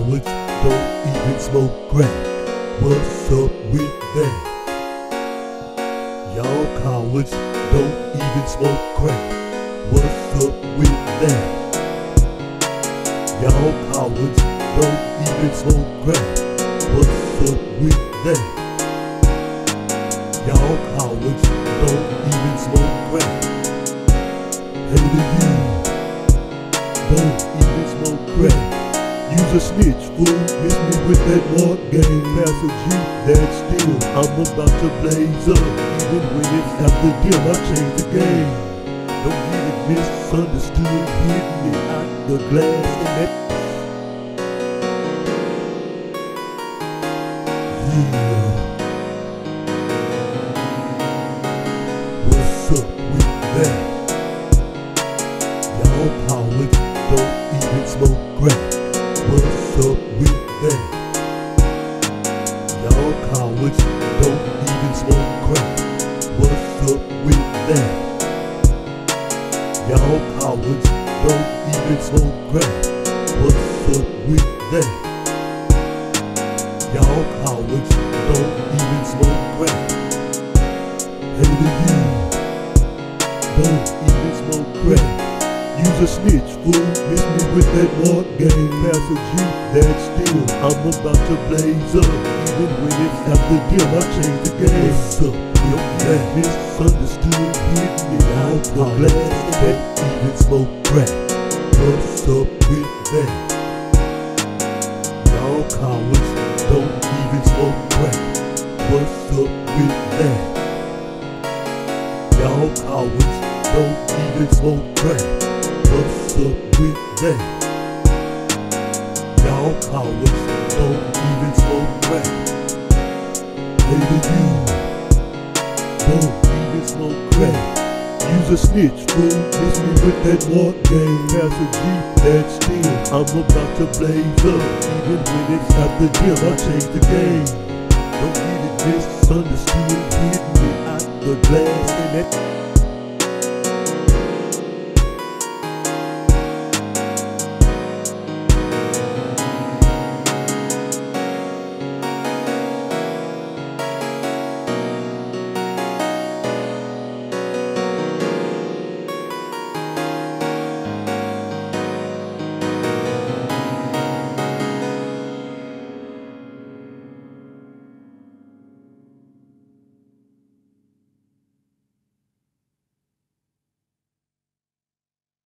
cowards don't even smoke crack. What's up with that? Y'all cowards don't even smoke crack. What's up with that? Y'all cowards don't even smoke crack. What's up with that? Y'all cowards don't even smoke crack. Hey to you, don't even smoke crack. You's a snitch, fool, miss me with that walk game. Pass a G, that's still, I'm about to blaze up. Even when it's after dim, I change the game. Don't get it misunderstood, hit me out the glass and that. Yeah. What's up with that? Y'all cowards don't even smoke crack. What's up with that? Y'all cowards don't even smoke crack. What's up with that? Y'all cowards don't even smoke crack. What's up with that? Y'all cowards don't even smoke crack. Hey to you, don't even smoke crack. You's a snitch, fool, miss me with that walk game. Pass a G, that's still, I'm about to blaze up. Even when it's after dim, I change the game. What's up? Yo, that misunderstood, hit me out the glass. That even smoke crack. What's up with that? Y'all cowards don't even smoke crack. What's up with that? Y'all cowards don't even smoke crack. What's up with that? Y'all cowards don't even smoke crack. Hey to you, don't even smoke crack. You's a snitch, fool, miss me with that walk game. Pass a G, that's still, I'm about to blaze up. Even when it's after dim, I change the game. Don't get it misunderstood, hit me out the glass and that.